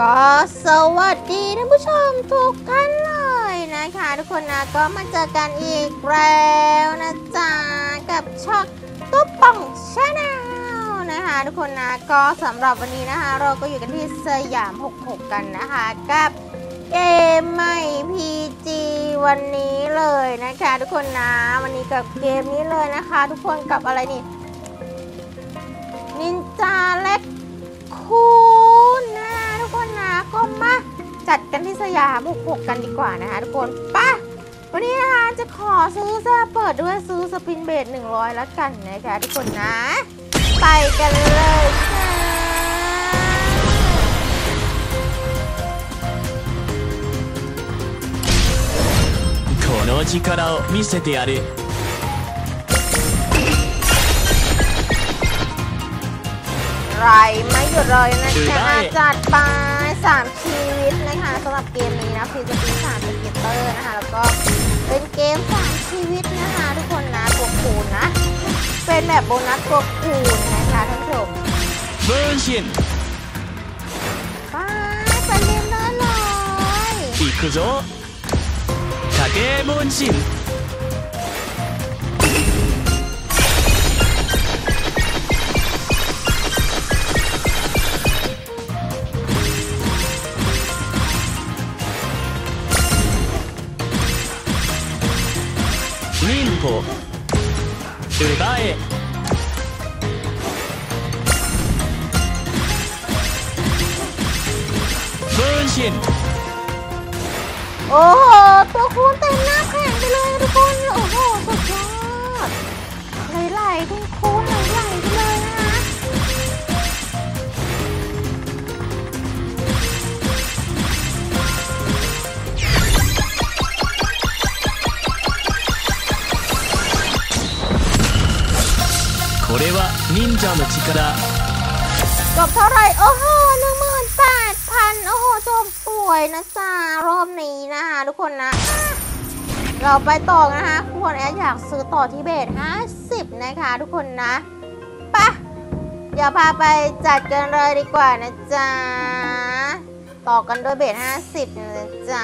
สวัสดีท่านผู้ชมทุกท่านเลยนะคะทุกคนนะก็มาเจอกันอีกแล้วนะจ๊ะกับช่องตุ๊บป่องชาแนลนะคะทุกคนนะก็สำหรับวันนี้นะคะเราก็อยู่กันที่สยาม66กันนะคะกับเกมใหม่ PG วันนี้เลยนะคะทุกคนนะวันนี้กับเกมนี้เลยนะคะทุกคนกับอะไรนี่นินจาเล็กคูณนะทุกคนนะก็มาจัดกันที่สยาม66กันดีกว่านะคะทุกคนป่ะวันนี้นะคะจะขอซื้อเปิดด้วยซื้อสปินเบส100แล้วกันนะคะทุกคนนะไปกันเลยค่ะこの力を見せてやるไรไม่หยุดเลยนะคะจัดไป3ชีวิตนะคะสำหรับเกมนี้นะคือจะเป็น3สเก็ตเตอร์นะคะแล้วก็เป็นเกม3ชีวิตนะคะทุกคนนะตัวคูณนะเป็นแบบโบนัสตัวคูณนะคะท่านผู้ชม分身ไปเล่นได้เลย行くぞ影分身忍法奪え分身โอ้โหตัวคูณเต็มหน้าแข่งไปเลยทุกคนโอ้โหสุดยอดไหลๆคุณคูณไหลๆไปเลยนะคะこれは忍者の力จบเท่าไหร่โอ้โห18,000โอ้โหจบสวยนะจ๊ะรอบนี้นะคะทุกคนนะเราไปต่อนะคะทุกคนอยากซื้อต่อที่เบส50นะคะทุกคนนะปะเดี๋ยวพาไปจัดกันเลยดีกว่านะจ๊ะต่อกันด้วยเบส50นะจ๊ะ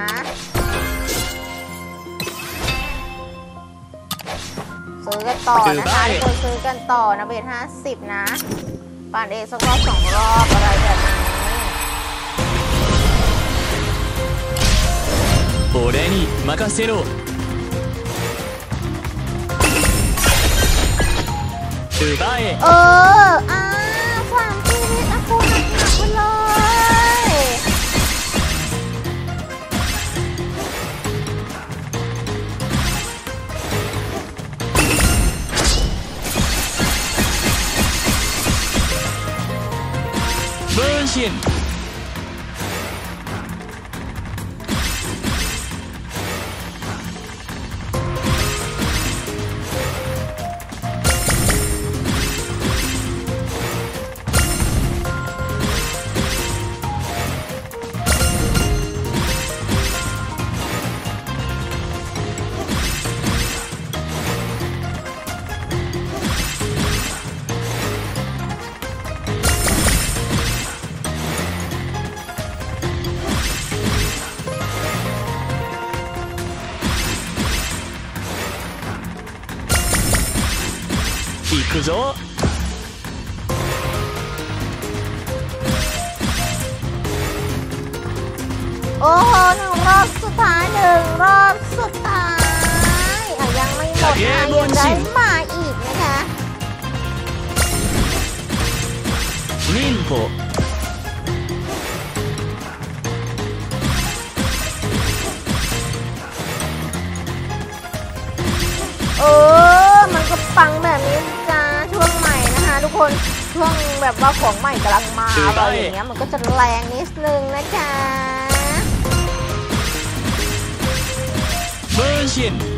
ซื้อกันต่อนะคะทุกคนซื้อกันต่อนะเบส50นะปั่นเองสักรอบ2 รอบอะไรแบบนี้俺に任せろ奪え 3ชีวิตนะคุณหนักไปเลย分身行くぞโอ้โห1 รอบสุดท้าย1 รอบสุดท้ายยังไม่หมดยังได้มาอีกนะคะ忍法มันก็ปังแบบนี้จ้าช่วงใหม่นะคะทุกคนช่วงแบบว่าของใหม่กำลังมาอะไรอย่างเงี้ยมันก็จะแรงนิดนึงนะจ๊ะ分身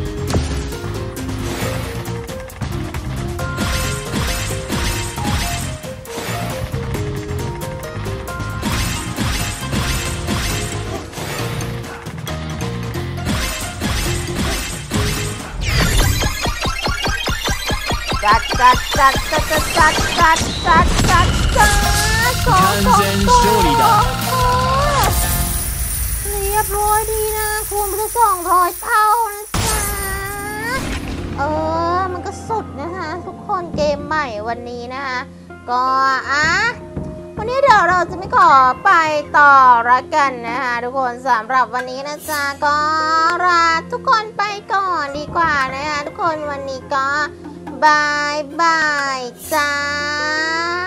จัด完全勝利だ 200ดีนะคูณไปเลย200เท่านะจ๊ะมันก็สุดนะคะทุกคนเกมใหม่วันนี้นะคะก็วันนี้เดี๋ยวเราจะไม่ขอไปต่อละกันนะคะทุกคนสำหรับวันนี้นะจ๊ะก็ลาทุกคนไปก่อนดีกว่านะคะทุกคนวันนี้ก็บายบายจ้า